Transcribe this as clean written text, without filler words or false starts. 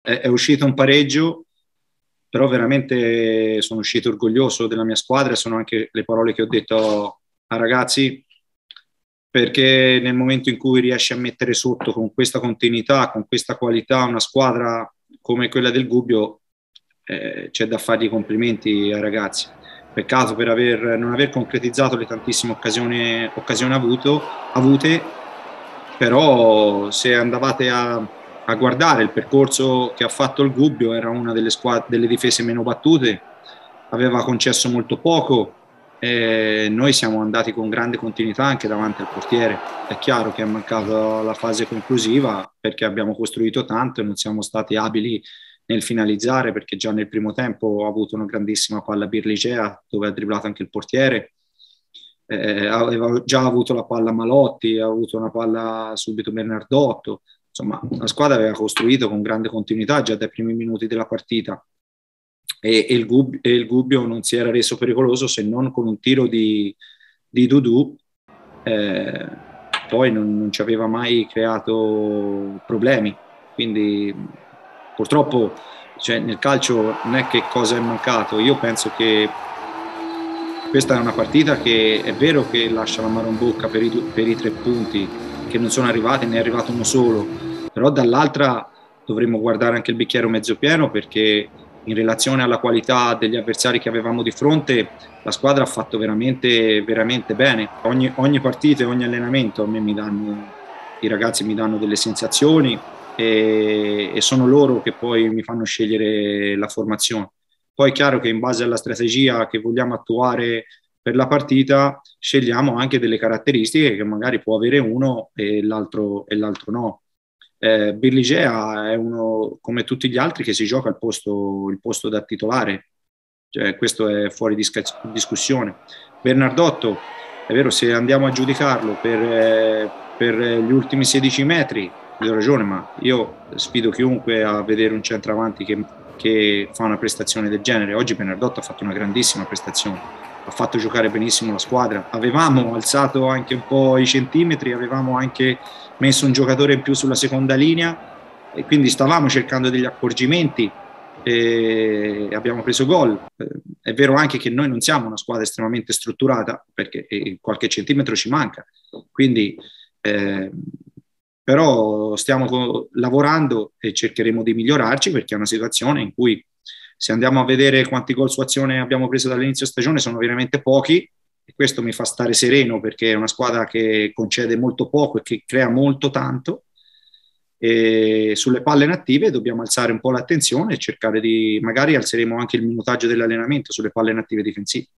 è uscito un pareggio, però veramente sono uscito orgoglioso della mia squadra, sono anche le parole che ho detto ai ragazzi, perché nel momento in cui riesci a mettere sotto con questa continuità, con questa qualità, una squadra come quella del Gubbio, c'è da fargli i complimenti ai ragazzi. Peccato per non aver concretizzato le tantissime occasioni avute, però se andavate a guardare il percorso che ha fatto il Gubbio, era una delle difese meno battute, aveva concesso molto poco, e noi siamo andati con grande continuità anche davanti al portiere. È chiaro che è mancata la fase conclusiva perché abbiamo costruito tanto e non siamo stati abili nel finalizzare, perché già nel primo tempo ha avuto una grandissima palla Birligea dove ha dribblato anche il portiere. Aveva già avuto la palla Malotti, ha avuto una palla subito Bernardotto. Insomma, la squadra aveva costruito con grande continuità già dai primi minuti della partita, e il Gubbio non si era reso pericoloso se non con un tiro di Dudu. eh, Poi non ci aveva mai creato problemi, quindi purtroppo, cioè, nel calcio non è che cosa è mancato. Io penso che questa è una partita che è vero che lascia l'amaro in bocca per i 3 punti che non sono arrivati, ne è arrivato uno solo, però dall'altra dovremmo guardare anche il bicchiere mezzo pieno, perché in relazione alla qualità degli avversari che avevamo di fronte, la squadra ha fatto veramente, veramente bene. Ogni partita e ogni allenamento a me i ragazzi mi danno delle sensazioni, e sono loro che poi mi fanno scegliere la formazione. Poi è chiaro che in base alla strategia che vogliamo attuare per la partita, scegliamo anche delle caratteristiche che magari può avere uno e l'altro no. Birligea è uno, come tutti gli altri, che si gioca il posto da titolare, cioè, questo è fuori discussione. Bernardotto, è vero, se andiamo a giudicarlo per gli ultimi 16 metri, gli ho ragione, ma io sfido chiunque a vedere un centravanti che fa una prestazione del genere. Oggi Bernardotto ha fatto una grandissima prestazione, ha fatto giocare benissimo la squadra. Avevamo alzato anche un po' i centimetri, avevamo anche messo un giocatore in più sulla seconda linea, e quindi stavamo cercando degli accorgimenti e abbiamo preso gol. È vero anche che noi non siamo una squadra estremamente strutturata, perché qualche centimetro ci manca, quindi però stiamo lavorando e cercheremo di migliorarci, perché è una situazione in cui, se andiamo a vedere quanti gol su azione abbiamo preso dall'inizio stagione, sono veramente pochi, e questo mi fa stare sereno, perché è una squadra che concede molto poco e che crea molto tanto. E sulle palle inattive dobbiamo alzare un po' l'attenzione e cercare magari alzeremo anche il minutaggio dell'allenamento sulle palle inattive difensive.